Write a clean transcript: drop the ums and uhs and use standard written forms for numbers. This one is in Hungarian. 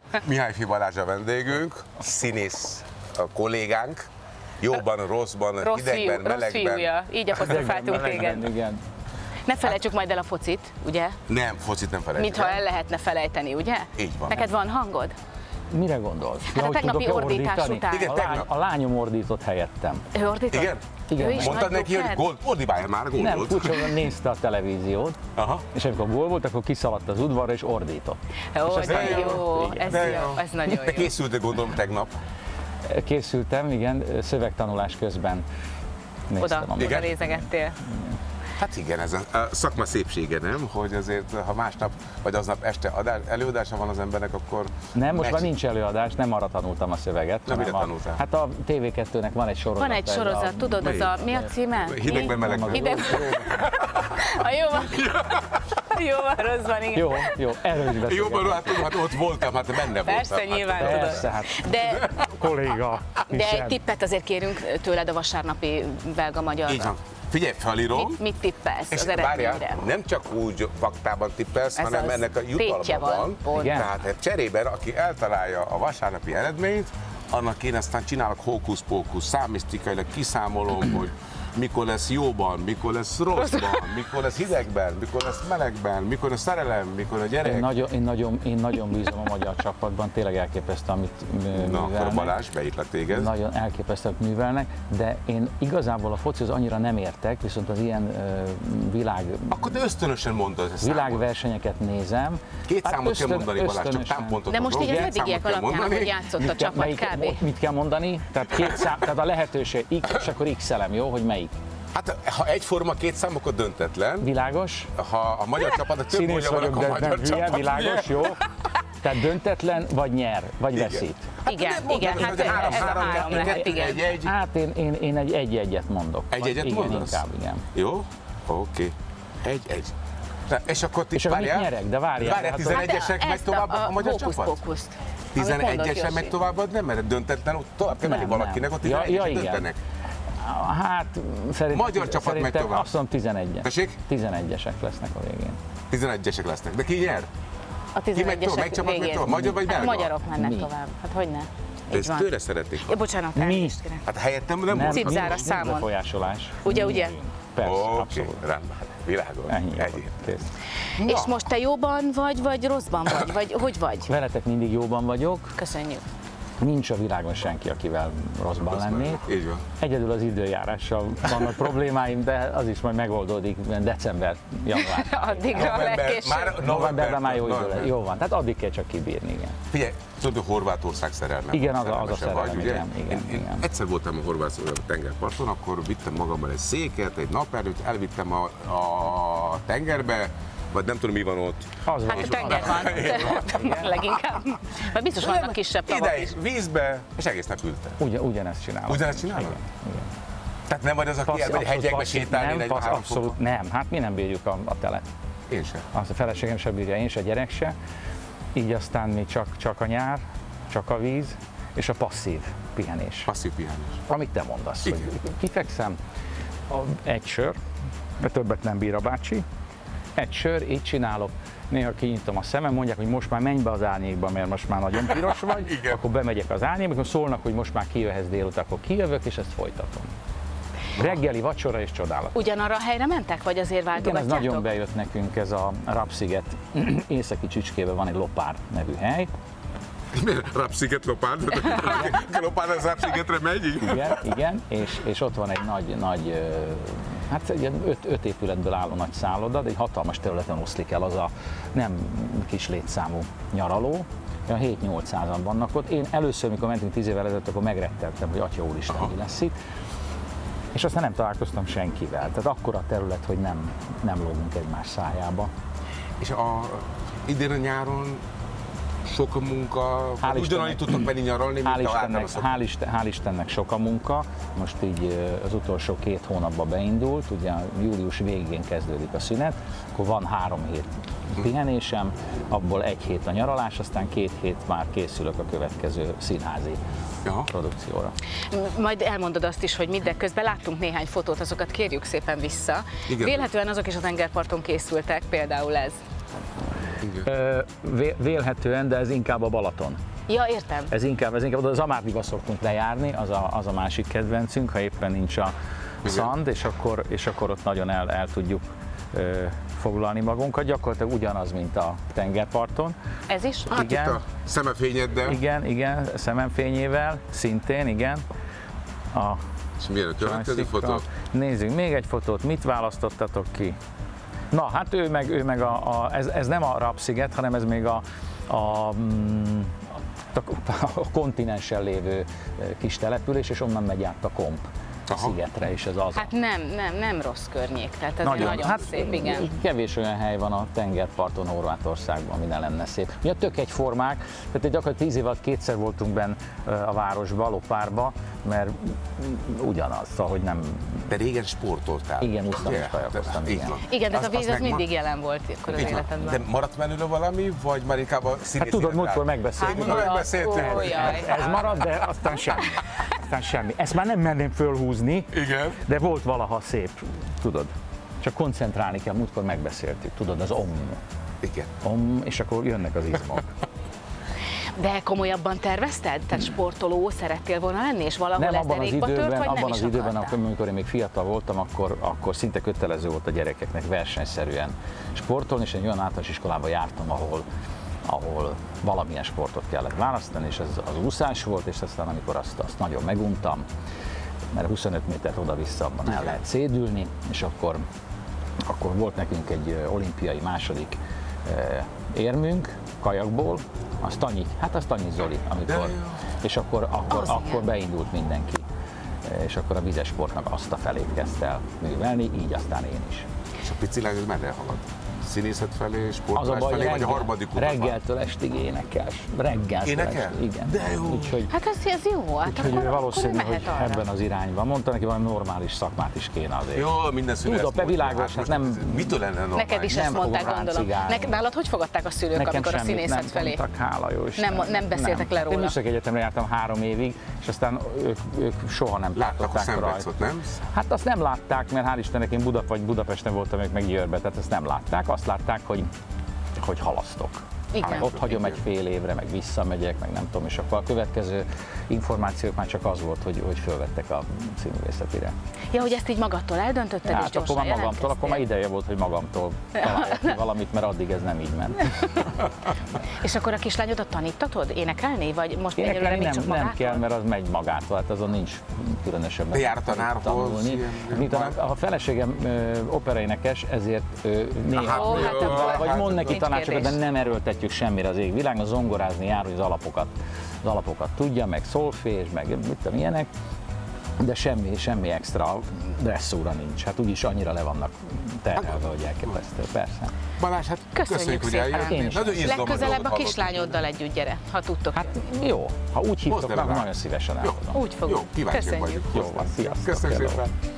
Mihályfi Balázs a vendégünk, színész a kollégánk, jóban, rosszban, Rossz hidegben, fiú, rossz melegben. fiúja, így apostrofáltunk téged. Igen. Ne felejtsük majd el a focit, ugye? Nem, focit nem felejtjük. Mintha el lehetne felejteni, ugye? Így van. Neked van hangod? Mire gondolsz? Hát a hogy tegnapi tudok-e ordítás ordítani? után. Igen, tegnap. A lányom ordított helyettem. Ő ordított? Igen? Ő is Mondtad nagy neki, hogy blokker? ordibálj már, Nem, gólolt. furcsa, nézte a televíziót, Aha. és amikor gól volt, akkor kiszaladt az udvarra és ordított. Ó, És de aztán- jó, Igen. ez De jó, jó. ez nagyon Te jó. készültél gondolom tegnap. Készültem, igen, szövegtanulás közben néztem. Oda Igen? nézegettél. Hát igen, ez a szakma szépsége, nem? Hogy azért, ha másnap vagy aznap este előadása van az embernek, akkor... Nem, most megy. már nincs előadás, nem arra tanultam a szöveget. Nem, mire hanem tanultál? Hát a TV2-nek van egy sorozat. Van egy sorozat, tudod, az a, mi a címe? Hidegben, melegben. Hidegben. A jó van. Jó van, rossz van, igen. Jó, erről is beszélgetünk. Jóban, hát ott voltam, hát benne Persze, voltam. nyilván Persze, hát tudod. De kolléga. egy tippet azért kérünk tőled a vasárnapi belga-magyar. Így van. Figyelj, felírom. Mit tippelsz És az várjál, eredményre? nem csak úgy vaktában tippelsz, Ez hanem az. ennek a Tétje jutalma van, van. pont. Igen. Tehát cserében, aki eltalálja a vasárnapi eredményt, annak én aztán csinálok hókusz-pókusz, számisztikailag kiszámolom, hogy mikor lesz jóban, mikor lesz rosszban, mikor lesz hidegben, mikor lesz melegben, mikor lesz szerelem, mikor a gyerek. Én nagyon bízom a magyar csapatban, tényleg elképesztő, amit művelnek. Na, akkor Balázs, beítlek téged. Nagyon elképesztő, amit művelnek, de én igazából a focihoz annyira nem értek, viszont az ilyen Akkor te ösztönösen mondod ezt. világversenyeket nézem. Két Hát számot kell mondani, Balázs, csak ösztönösen. támpontot De most így az mondok. eddigiek Számot kell alapján, mondani. hogy játszott a csapat kb. Mit kell mondani? Tehát két szám, tehát a lehetőség X, és akkor X-elem, jó, hogy melyik? Hát ha egyforma két szám, akkor döntetlen. Világos? Ha a magyar csapat, a több Színész gólja van, vagyok, akkor a de magyar nem hülye, csapat. világos, jó? Tehát döntetlen, vagy nyer, vagy veszít. Igen, igen, hát de ez a három három lehet, igen. egy. Hát én egy egyet mondok. Egy-egyet igen, mondasz? Inkább, igen. Jó? Oké. Egy. És akkor ti És akkor mit nyerek? De várjál. Várjál, hát 11-esek megy tovább a magyar csapat? Hókusz-pókuszt. Amit mondott 11-esen Josi. megy tovább, nem, mert döntetlen, ott tovább kell menni Nem, valakinek, ott nem. 11-esek igen. döntenek. Hát szerintem, Magyar csapat megy szerintem tovább. azt mondom 11-es. Tessék? 11-esek lesznek a végén. 11-esek lesznek. De ki nyer? A Ki megy tovább? Melyik 11-esek csapat megy végén. tovább? Magyar vagy Hát belga? magyarok mennek Mi? tovább. Hát hogy ne? De Így ezt van. tőle szeretnék. Ja, bocsánat, Mi? elnézést kérek. Hát helyettem nem Nem, mondhatod. Cipzára nincs számon. befolyásolás. Ugye, ugye? Persze, Oké, abszolút. rendben. Világos. Ennyi. Egy. Kész. És most te jóban vagy rosszban vagy hogy vagy? Veletek mindig jóban vagyok, Köszönjük. nincs a világon senki, akivel rosszban lennék. Így van. Egyedül az időjárással vannak problémáim, de az is majd megoldódik december, január. Addigra a legkésőbb. Novemberben már jó idő november. lesz. Jó van, tehát addig kell csak kibírni, igen. Figyelj, tudod, hogy Horvátország szerelme. Igen, az a Szerelmesen szerelem, vagy, ugye? igen, Én igen. egyszer voltam a horvát tengerparton, akkor vittem magammal egy széket, egy naperőt, elvittem a tengerbe, vagy nem tudom mi van ott. Az van. Hát a tenger van, leginkább. Vagy biztos vannak kisebb tavak Ide is. is, vízbe, és egész nap ültem. Ugyanezt csinálom. Ugyanezt csinálod? Igen. Tehát nem vagy az, aki elmegy Abszolút hegyekbe passzív. sétálni, Nem, 43 abszolút nem. Hát mi nem bírjuk a telet. Én sem. Azt a feleségem sem bírja, én se, a gyerek se. Így aztán mi csak a nyár, csak a víz, és a passzív pihenés. Passzív pihenés. Amit te mondasz, hogy Igen. kifekszem, egy sör, mert többet nem bír a bácsi, egy sör, így csinálok, néha kinyitom a szemem, mondják, hogy most már menj be az árnyékba, mert most már nagyon piros vagy, Igen. akkor bemegyek az árnyékba, akkor szólnak, hogy most már kijöhetsz délután, akkor kijövök, és ezt folytatom. Reggeli, vacsora és csodálat. Ugyanarra a helyre mentek, vagy azért Igen, ez váltogatjátok? nagyon bejött nekünk, ez a Rapsziget északi Csücskében van egy Lopár nevű hely. Miért? Rapsziget Lopárd? Lopárd az Rapszigetre megy? Igen, és ott van egy nagy hát egy 5 épületből álló nagy szálloda, de egy hatalmas területen oszlik el az a nem kis létszámú nyaraló. Olyan 7-800-an vannak ott. Én először, mikor mentünk 10 évvel ezelőtt, akkor megretteltem, hogy Atya úristen, mi lesz itt. És aztán nem találkoztam senkivel. Tehát akkora terület, hogy nem lógunk egymás szájába. És idén a nyáron sok a munka, ugyanannyit tudtok menni nyaralni, mint a általában szoktak. Hál' Istennek sok a munka, most így az utolsó 2 hónapban beindult, ugye július végén kezdődik a szünet, akkor van 3 hét pihenésem, abból 1 hét a nyaralás, aztán 2 hét már készülök a következő színházi produkcióra. Majd elmondod azt is, hogy mindeközben láttunk néhány fotót, azokat kérjük szépen vissza. Igen. Vélhetően azok is a tengerparton készültek, például ez. Vélhetően, de ez inkább a Balaton. Ja, értem. Ez inkább oda az Amárdiba szoktunk lejárni, az a másik kedvencünk, ha éppen nincs a szand, és akkor ott nagyon el tudjuk foglalni magunkat. Gyakorlatilag ugyanaz, mint a tengerparton. Ez is? Hát igen. Itt a szemefényeddel. Igen, szememfényével, szintén, igen. És milyen a következő fotó? Nézzük, még egy fotót, mit választottatok ki? Na, hát ő meg ez nem a Rapsziget, hanem ez még a kontinensen lévő kis település, és onnan megy át a Komp szigetre, és ez az. Hát nem rossz környék, tehát ez nagyon szép, igen. Kevés olyan hely van a tengerparton Horvátországban, ami ne lenne szép. Mi a tök egyformák, tehát gyakorlatilag 10 év alatt kétszer voltunk benn a városba, Lopárba, mert ugyanaz, szóval, hogy nem... De régen sportoltál. Igen, úsztam és kajakoztam, igen. Igen, de ez a víz az mindig jelen volt akkor az életedben. De maradt belőle valami, vagy már inkább a színész? Hát tudod, múltkor megbeszéltük. Ez maradt, de aztán semmi. Ezt már nem merném fölhúzni, igen. De volt valaha szép, tudod. Csak koncentrálni kell, múltkor megbeszéltük, tudod, az Igen. És akkor jönnek az izmok. De komolyabban tervezted? Tehát sportoló szerettél volna lenni, és valahol nem, ez derékba tört, vagy abban nem az is időben, akartál? amikor én még fiatal voltam, akkor szinte kötelező volt a gyerekeknek versenyszerűen sportolni, és egy olyan általános iskolába jártam, ahol valamilyen sportot kellett választani, és ez az úszás volt, és aztán amikor azt nagyon meguntam, mert 25 métert oda-vissza abban el lehet szédülni, és akkor volt nekünk egy olimpiai második érmünk kajakból, az Tanyi Zoli, amikor, és akkor beindult mindenki, és akkor a vizes sportnak azt a felét kezdte el művelni, így aztán én is. És a pici lány merre halad? Színészet felé, sportolás felé, vagy a harmadik utat? Reggeltől estig énekes. Énekel? Igen. De jó! Úgyhogy, hát ez jó, hát úgyhogy akkor valószínű, hogy arra. ebben az irányban. Mondta neki, valami normális szakmát is kéne azért. Jó, minden szülő. Tudod, világos, hát nem... Mitől lenne normális? Neked is ezt mondták, gondolom. Nálad hogy fogadták a szülők, amikor a színészet felé? Nem mondtak, hála jó Isten. Nem beszéltek le róla. Én műszaki egyetemre jártam 3 évig, és aztán ők soha nem látták a rajt. Nem? Hát azt nem látták, mert hál' Istennek én Budapesten voltam, meg Győrben, tehát ezt nem látták. Azt látták, hogy halasztok. Igen. Ott hagyom egy fél évre, meg visszamegyek, meg nem tudom, és akkor a következő információk már csak az volt, hogy fölvettek a színművészetire. Ja, hogy ezt így magadtól eldöntötted, és gyorsan akkor magamtól, akkor már ideje volt, hogy magamtól találjak ki valamit, mert addig ez nem így ment. És akkor a kislányodat tanítatod énekelni, vagy most egyelőre még csak magától? Nem kell, mert az megy magától, hát azon nincs különösebben. De jár a tanárhoz? A feleségem operaénekes, ezért néha, vagy mond neki tanácsokat, de nem erőltetjük semmire az égvilágon, zongorázni jár, hogy az alapokat tudja, meg szolfés, meg mit tudom, ilyenek, de semmi extra dresszúra nincs. Hát úgyis annyira le vannak terhelve, hogy elképesztő, persze. Balázs, hát köszönjük hogy szépen. eljöttél. Legközelebb a kislányoddal együtt gyere, ha tudtok. Hát jó, ha úgy hívtok, nagyon szívesen elmondom. Úgy fogunk. Jó, kíváncsiak vagyunk. Jó van, sziasztok. Köszönjük szépen.